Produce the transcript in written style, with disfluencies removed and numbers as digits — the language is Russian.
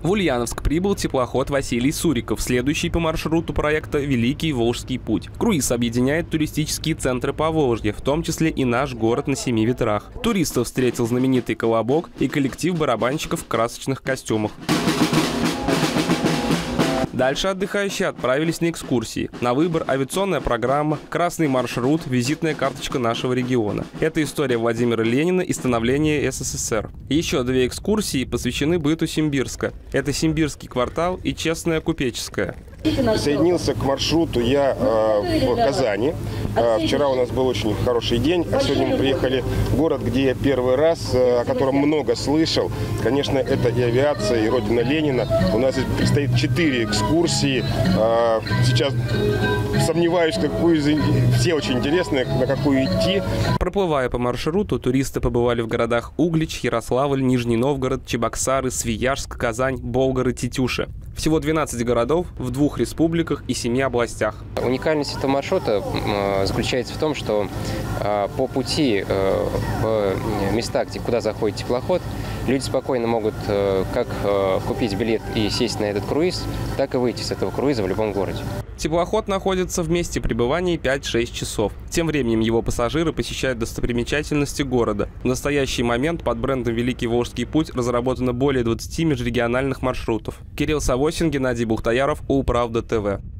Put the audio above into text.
В Ульяновск прибыл теплоход Василий Суриков, следующий по маршруту проекта «Великий Волжский путь». Круиз объединяет туристические центры Поволжья, в том числе и наш город на 7 ветрах. Туристов встретил знаменитый «Колобок» и коллектив барабанщиков в красочных костюмах. Дальше отдыхающие отправились на экскурсии. На выбор авиационная программа, красный маршрут, визитная карточка нашего региона. Это история Владимира Ленина и становления СССР. Еще 2 экскурсии посвящены быту Симбирска. Это Симбирский квартал и Честная Купеческая. Присоединился к маршруту я в Казани. Вчера у нас был очень хороший день, а сегодня мы приехали в город, где я первый раз, о котором много слышал. Конечно, это и авиация, и родина Ленина. У нас здесь предстоит 4 экскурсии. Сейчас сомневаюсь, какую все очень интересные, на какую идти. Проплывая по маршруту, туристы побывали в городах Углич, Ярославль, Нижний Новгород, Чебоксары, Свияжск, Казань, Болгар и Тетюши. Всего 12 городов в 2 республиках и 7 областях. Уникальность этого маршрута заключается в том, что по пути в места, куда заходит теплоход, люди спокойно могут как купить билет и сесть на этот круиз, так и выйти с этого круиза в любом городе. Теплоход находится в месте пребывания 5-6 часов. Тем временем его пассажиры посещают достопримечательности города. В настоящий момент под брендом «Великий Волжский путь» разработано более 20 межрегиональных маршрутов. Кирилл Савосин, Геннадий Бухтаяров, Улправда ТВ.